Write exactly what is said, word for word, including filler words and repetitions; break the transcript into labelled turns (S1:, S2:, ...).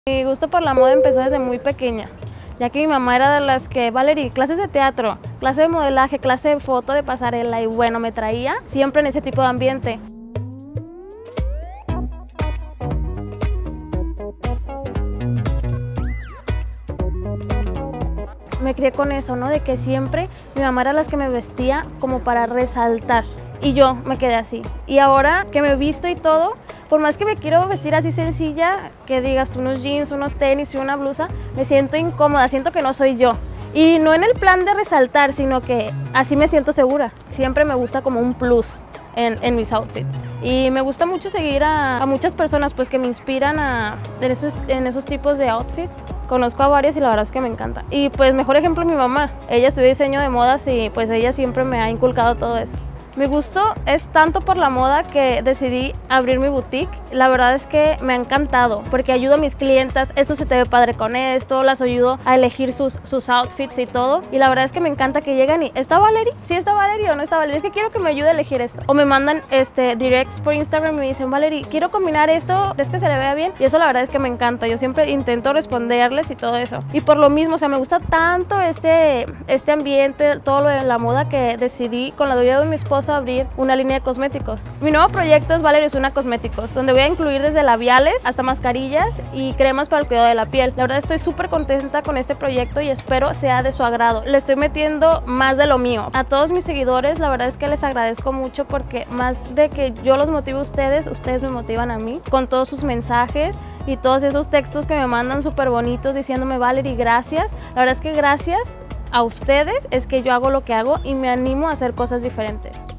S1: Mi gusto por la moda empezó desde muy pequeña, ya que mi mamá era de las que, Valerie, clases de teatro, clase de modelaje, clase de foto, de pasarela, y bueno, me traía siempre en ese tipo de ambiente. Me crié con eso, ¿no? De que siempre mi mamá era las que me vestía como para resaltar, y yo me quedé así. Y ahora que me visto y todo, por más que me quiero vestir así sencilla, que digas tú unos jeans, unos tenis y una blusa, me siento incómoda, siento que no soy yo. Y no en el plan de resaltar, sino que así me siento segura. Siempre me gusta como un plus en, en mis outfits. Y me gusta mucho seguir a, a muchas personas pues que me inspiran a, en, esos, en esos tipos de outfits. Conozco a varias y la verdad es que me encanta. Y pues mejor ejemplo mi mamá. Ella estudió diseño de modas y pues ella siempre me ha inculcado todo eso. Mi gusto es tanto por la moda que decidí abrir mi boutique. La verdad es que me ha encantado porque ayudo a mis clientas, esto se te ve padre con esto, las ayudo a elegir sus, sus outfits y todo. Y la verdad es que me encanta que llegan y, ¿está Valerie? ¿Sí está Valerie o no está Valerie? Es que quiero que me ayude a elegir esto. O me mandan este, directs por Instagram y me dicen, Valerie, quiero combinar esto, ¿es que se le vea bien? Y eso la verdad es que me encanta, yo siempre intento responderles y todo eso. Y por lo mismo, o sea, me gusta tanto este, este ambiente, todo lo de la moda, que decidí con la ayuda de mi esposo abrir una línea de cosméticos. Mi nuevo proyecto es Valerie Osuna Cosméticos, donde voy a incluir desde labiales hasta mascarillas y cremas para el cuidado de la piel. La verdad estoy súper contenta con este proyecto y espero sea de su agrado. Le estoy metiendo más de lo mío. A todos mis seguidores, la verdad es que les agradezco mucho porque más de que yo los motive a ustedes, ustedes me motivan a mí con todos sus mensajes y todos esos textos que me mandan súper bonitos diciéndome, Valerie, gracias. La verdad es que gracias a ustedes es que yo hago lo que hago y me animo a hacer cosas diferentes.